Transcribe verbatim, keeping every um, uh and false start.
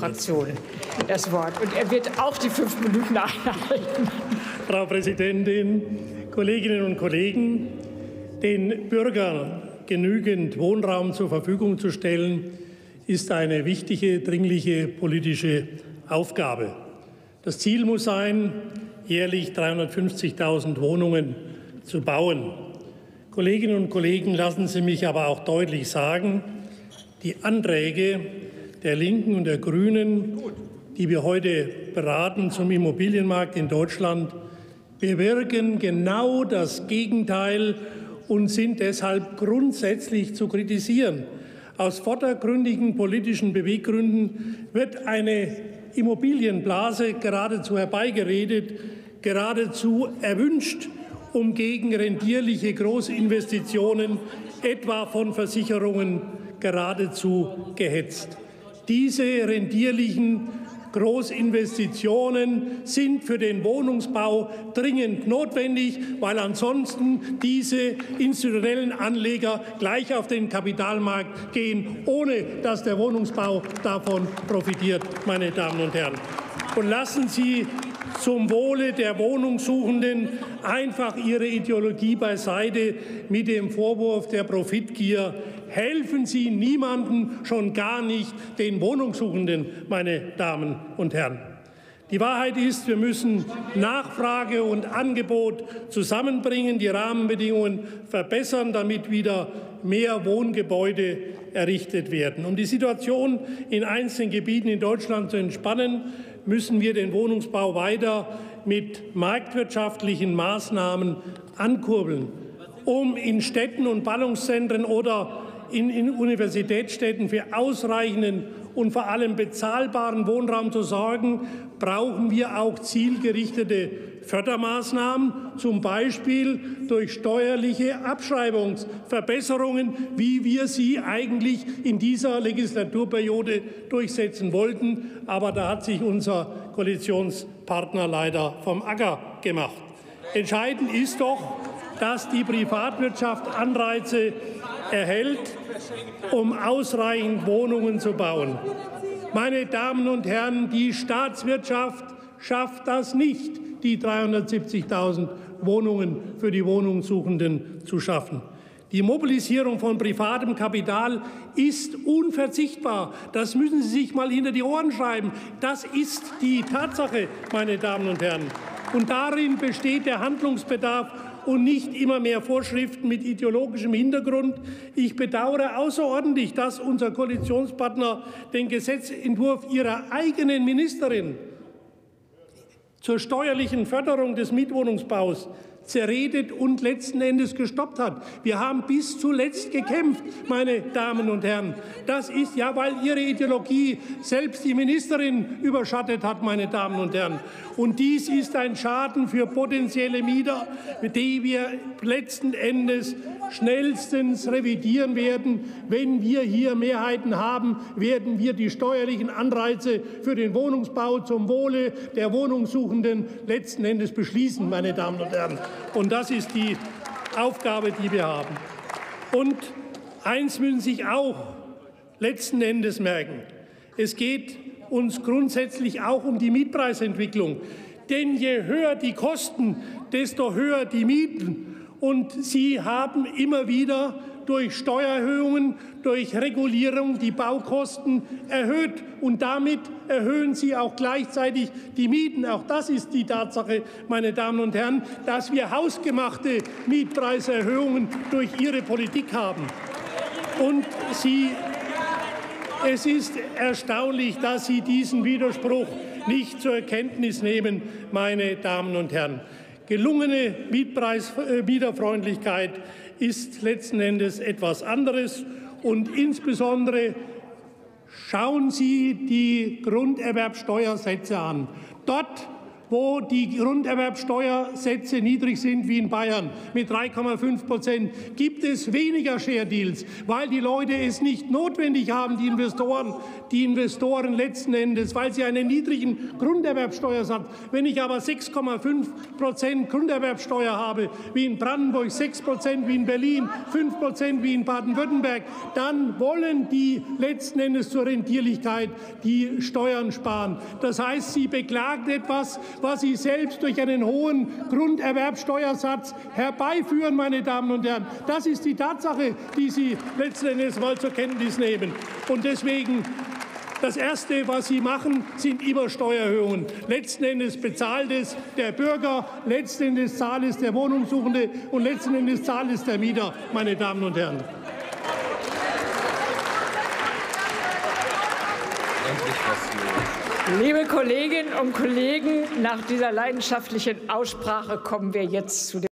Fraktion das Wort. Und er wird auch die fünf Minuten einhalten. Frau Präsidentin, Kolleginnen und Kollegen! Den Bürgern genügend Wohnraum zur Verfügung zu stellen, ist eine wichtige, dringliche politische Aufgabe. Das Ziel muss sein, jährlich dreihundertfünfzigtausend Wohnungen zu bauen. Kolleginnen und Kollegen, lassen Sie mich aber auch deutlich sagen, die Anträge der Linken und der Grünen, die wir heute beraten zum Immobilienmarkt in Deutschland, bewirken genau das Gegenteil und sind deshalb grundsätzlich zu kritisieren. Aus vordergründigen politischen Beweggründen wird eine Immobilienblase geradezu herbeigeredet, geradezu erwünscht, um gegen rendierliche Großinvestitionen, etwa von Versicherungen, geradezu gehetzt. Diese rendierlichen Großinvestitionen sind für den Wohnungsbau dringend notwendig, weil ansonsten diese institutionellen Anleger gleich auf den Kapitalmarkt gehen, ohne dass der Wohnungsbau davon profitiert, meine Damen und Herren. Und lassen Sie zum Wohle der Wohnungssuchenden einfach Ihre Ideologie beiseite mit dem Vorwurf der Profitgier. Helfen Sie niemandem, schon gar nicht den Wohnungssuchenden, meine Damen und Herren. Die Wahrheit ist, wir müssen Nachfrage und Angebot zusammenbringen, die Rahmenbedingungen verbessern, damit wieder mehr Wohngebäude errichtet werden. Um die Situation in einzelnen Gebieten in Deutschland zu entspannen, müssen wir den Wohnungsbau weiter mit marktwirtschaftlichen Maßnahmen ankurbeln, um in Städten und Ballungszentren oder in, in Universitätsstädten für ausreichenden und vor allem bezahlbaren Wohnraum zu sorgen, brauchen wir auch zielgerichtete Fördermaßnahmen, zum Beispiel durch steuerliche Abschreibungsverbesserungen, wie wir sie eigentlich in dieser Legislaturperiode durchsetzen wollten. Aber da hat sich unser Koalitionspartner leider vom Acker gemacht. Entscheidend ist doch, dass die Privatwirtschaft Anreize erhält, um ausreichend Wohnungen zu bauen. Meine Damen und Herren, die Staatswirtschaft schafft das nicht, die dreihundertsiebzigtausend Wohnungen für die Wohnungssuchenden zu schaffen. Die Mobilisierung von privatem Kapital ist unverzichtbar. Das müssen Sie sich mal hinter die Ohren schreiben. Das ist die Tatsache, meine Damen und Herren. Und darin besteht der Handlungsbedarf und nicht immer mehr Vorschriften mit ideologischem Hintergrund. Ich bedauere außerordentlich, dass unser Koalitionspartner den Gesetzentwurf ihrer eigenen Ministerin zur steuerlichen Förderung des Mietwohnungsbaus zerredet und letzten Endes gestoppt hat. Wir haben bis zuletzt gekämpft, meine Damen und Herren. Das ist ja, weil Ihre Ideologie selbst die Ministerin überschattet hat, meine Damen und Herren. Und dies ist ein Schaden für potenzielle Mieter, die wir letzten Endes schnellstens revidieren werden. Wenn wir hier Mehrheiten haben, werden wir die steuerlichen Anreize für den Wohnungsbau zum Wohle der Wohnungssuchenden letzten Endes beschließen, meine Damen und Herren. Und das ist die Aufgabe, die wir haben. Und eins müssen Sie sich auch letzten Endes merken. Es geht uns grundsätzlich auch um die Mietpreisentwicklung. Denn je höher die Kosten, desto höher die Mieten. Und Sie haben immer wieder durch Steuererhöhungen, durch Regulierung die Baukosten erhöht. Und damit erhöhen Sie auch gleichzeitig die Mieten. Auch das ist die Tatsache, meine Damen und Herren, dass wir hausgemachte Mietpreiserhöhungen durch Ihre Politik haben. Und Sie, es ist erstaunlich, dass Sie diesen Widerspruch nicht zur Kenntnis nehmen, meine Damen und Herren. Gelungene Mietpreis-Mieterfreundlichkeit ist letzten Endes etwas anderes. Und insbesondere schauen Sie die Grunderwerbsteuersätze an. Dort, wo die Grunderwerbsteuersätze niedrig sind wie in Bayern mit drei Komma fünf Prozent, gibt es weniger Share Deals, weil die Leute es nicht notwendig haben, die Investoren, die Investoren letzten Endes, weil sie einen niedrigen Grunderwerbsteuersatz. Wenn ich aber sechs Komma fünf Prozent Grunderwerbsteuer habe, wie in Brandenburg, sechs Prozent wie in Berlin, fünf Prozent wie in Baden-Württemberg, dann wollen die letzten Endes zur Rentierlichkeit die Steuern sparen. Das heißt, sie beklagen etwas, was sie selbst durch einen hohen Grunderwerbsteuersatz herbeiführen, meine Damen und Herren. Das ist die Tatsache, die Sie letzten Endes mal zur Kenntnis nehmen. Und deswegen das Erste, was Sie machen, sind immer Steuererhöhungen. Letzten Endes bezahlt es der Bürger, letzten Endes zahlt es der Wohnungssuchende und letzten Endes zahlt es der Mieter, meine Damen und Herren. Liebe Kolleginnen und Kollegen, nach dieser leidenschaftlichen Aussprache kommen wir jetzt zu dem